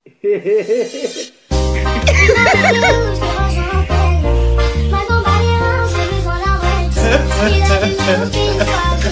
Mas não vale não, se eles olham antes. E deve não quem sabe.